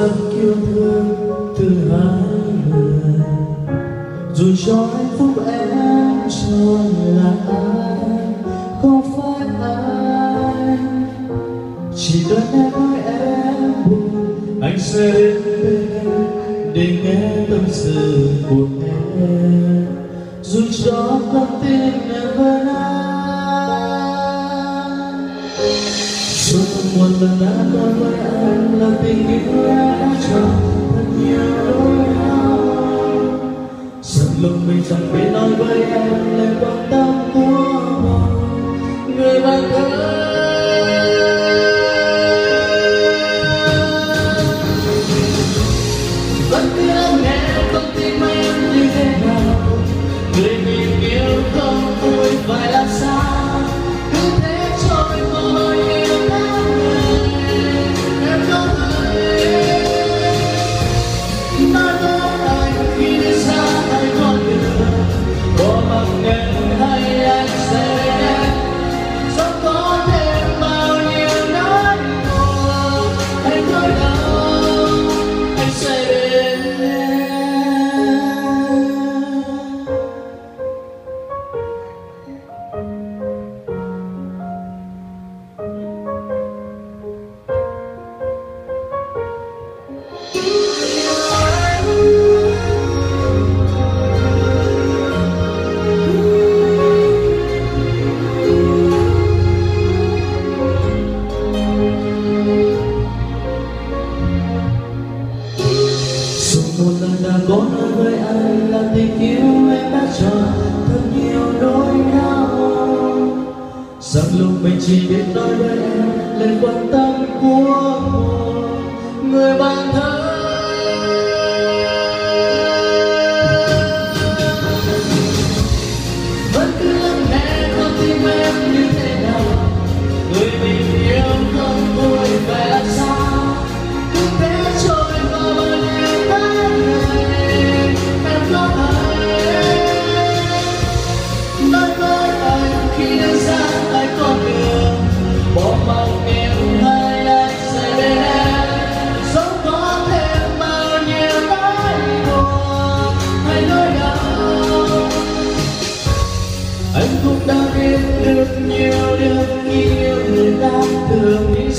rất yêu thương từ hai người, dù cho hạnh phúc em chọn là ai, không phải anh. Chỉ đơn em nói em buồn, anh sẽ đến bên em để nghe tâm sự của em, dù cho con tim em vẫn anh. Suốt một lần đã nói với anh là tình yêu em đã cho thật nhiều nỗi đau. Rằng lúc mình chẳng biết nói với em lời quan tâm của người bạn thân. Vẫn cứ lắng nghe con tim em như thế nào, người mình yêu không vui phải làm sao, cứ thế trôi qua bao nhiêu tháng ngày. Em có thể nói với anh khi đi xa hay con đường, bỏ mặc em hay anh sẽ đến em, sống có thêm bao nhiêu nỗi buồn hay nỗi đau, anh sẽ đến. Một lần đã có nói với anh là tình yêu em đã cho thật nhiều nỗi đau. Rằng lúc mình chỉ biết nói với em lời quan tâm của một người bạn thân. Vẫn cứ lắng nghe con tim em như thế nào, người mình yêu không vui phải làm sao, cứ thế trôi qua bao nhiêu tháng ngày. Em có thể nói với anh khi đi xa hai con đường, bỏ mặc em hay anh sẽ bên em, sống có thêm bao nhiêu nỗi buồn hay nỗi đau. Anh cũng đã biết được nhiều điều khi yêu người ta thường nghĩ